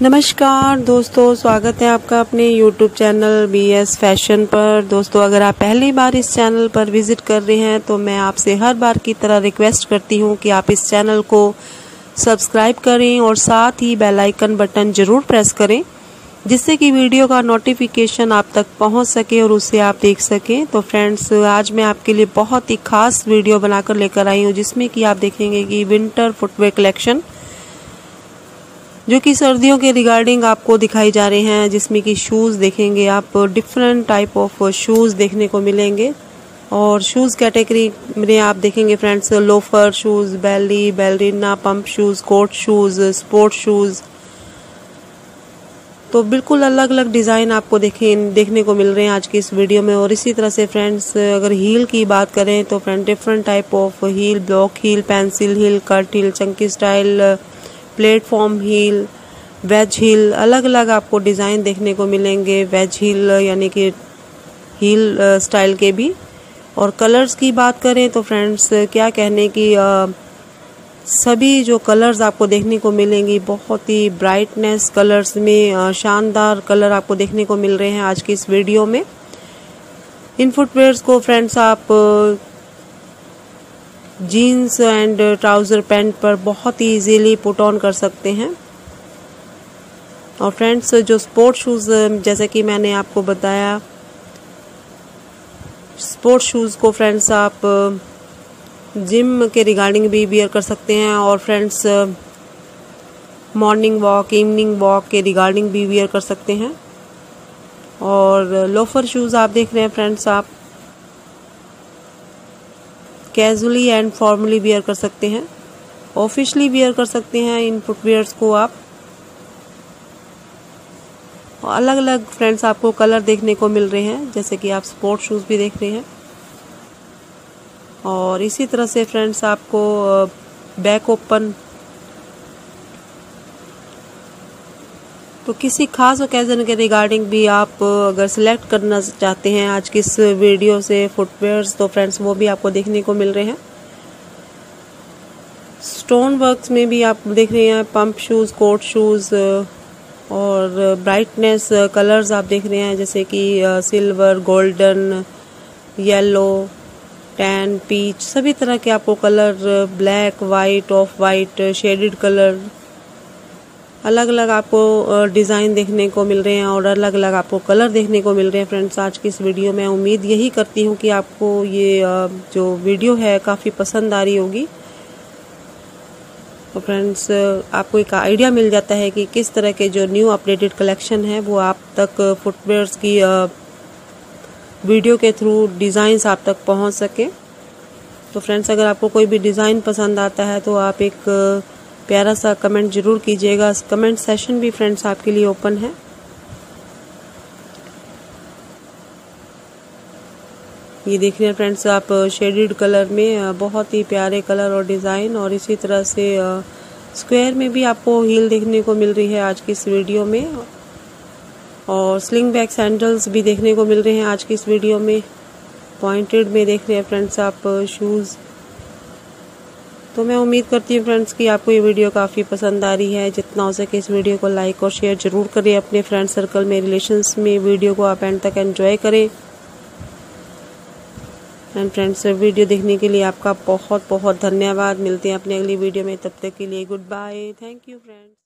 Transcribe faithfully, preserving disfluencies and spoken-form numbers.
नमस्कार दोस्तों, स्वागत है आपका अपने YouTube channel B S fashion पर। दोस्तों, अगर आप पहली बार इस चैनल पर विजिट कर रहे हैं तो मैं आपसे हर बार की तरह रिक्वेस्ट करती हूं कि आप इस चैनल को सब्सक्राइब करें और साथ ही बेल आइकन बटन जरूर प्रेस करें, जिससे कि वीडियो का नोटिफिकेशन आप तक पहुंच सके और उसे आप देख सकें। तो फ्रेंड्स, आज मैं आपके लिए बहुत ही खास वीडियो बनाकर लेकर आई हूँ, जिसमें कि आप देखेंगे कि विंटर फुटवेयर कलेक्शन जो कि सर्दियों के रिगार्डिंग आपको दिखाई जा रहे हैं, जिसमें कि शूज़ देखेंगे आप, डिफरेंट टाइप ऑफ शूज़ देखने को मिलेंगे। और शूज़ कैटेगरी में आप देखेंगे friends, loafer shoes, belly, ballerina, pump shoes, court shoes, sport shoes, तो बिल्कुल अलग अलग डिज़ाइन आपको देखें देखने को मिल रहे हैं आज की इस वीडियो में। और इसी तरह से फ्रेंड्स, अगर हील की बात करें तो friend different type of heel, block heel, pencil heel, cut heel, chunky style, platform heel, wedge heel, अलग अलग आपको डिज़ाइन देखने को मिलेंगे। वेज हील यानी कि हील स्टाइल के भी। और कलर्स की बात करें तो फ्रेंड्स, क्या कहने की आ, सभी जो कलर्स आपको देखने को मिलेंगी, बहुत ही ब्राइटनेस कलर्स में आ, शानदार कलर आपको देखने को मिल रहे हैं आज की इस वीडियो में। इन फुटवेयर्स को फ्रेंड्स आप जीन्स एंड ट्राउज़र पैंट पर बहुत ही इजीली पुट ऑन कर सकते हैं। और फ्रेंड्स, जो स्पोर्ट शूज़, जैसे कि मैंने आपको बताया, स्पोर्ट शूज़ को फ्रेंड्स आप जिम के रिगार्डिंग भी वियर कर सकते हैं। और friends, morning walk, evening walk के रिगार्डिंग भी वियर कर सकते हैं। और लोफर शूज़ आप देख रहे हैं फ्रेंड्स, आप कैजुअली एंड फॉर्मली वियर कर सकते हैं, ऑफिशियली वियर कर सकते हैं इन फुटवेयर्स को आप। अलग अलग फ्रेंड्स आपको कलर देखने को मिल रहे हैं, जैसे कि आप स्पोर्ट शूज़ भी देख रहे हैं। और इसी तरह से फ्रेंड्स, आपको बैक ओपन, तो किसी खास ओकेजन के रिगार्डिंग भी आप अगर सिलेक्ट करना चाहते हैं आज की इस वीडियो से फुटवेयर्स, तो फ्रेंड्स वो भी आपको देखने को मिल रहे हैं। स्टोन वर्क्स में भी आप देख रहे हैं, पंप शूज़, कोट शूज़, और ब्राइटनेस कलर्स आप देख रहे हैं, जैसे कि silver, golden, yellow, tan, peach, सभी तरह के आपको colour, black, white, off white, shaded colour, अलग अलग आपको डिज़ाइन देखने को मिल रहे हैं और अलग अलग आपको कलर देखने को मिल रहे हैं फ्रेंड्स आज की इस वीडियो में। उम्मीद यही करती हूँ कि आपको ये जो वीडियो है काफ़ी पसंद आ रही होगी। तो फ्रेंड्स, आपको एक आइडिया मिल जाता है कि किस तरह के जो न्यू अपडेटेड कलेक्शन है वो आप तक फुटवेयर्स की वीडियो के थ्रू डिज़ाइंस आप तक पहुंच सके। तो फ्रेंड्स, अगर आपको कोई भी डिज़ाइन पसंद आता है तो आप एक प्यारा सा कमेंट जरूर कीजिएगा। कमेंट सेशन भी फ्रेंड्स आपके लिए ओपन है। ये देख रहे हैं फ्रेंड्स आप, शेडेड कलर में बहुत ही प्यारे कलर और डिज़ाइन। और इसी तरह से स्क्वायर में भी आपको हील देखने को मिल रही है आज की इस वीडियो में। और स्लिंग बैक सैंडल्स भी देखने को मिल रहे हैं आज की इस वीडियो में। पॉइंटेड में देख रहे हैं फ्रेंड्स आप शूज़। तो मैं उम्मीद करती हूँ फ्रेंड्स कि आपको ये वीडियो काफ़ी पसंद आ रही है। जितना हो सके इस वीडियो को लाइक और शेयर जरूर करें अपने फ्रेंड सर्कल में, रिलेशंस में। वीडियो को आप एंड तक एंजॉय करें। एंड फ्रेंड्स, वीडियो देखने के लिए आपका बहुत बहुत धन्यवाद। मिलते हैं अपनी अगली वीडियो में, तब तक के लिए good bye, thank you friends.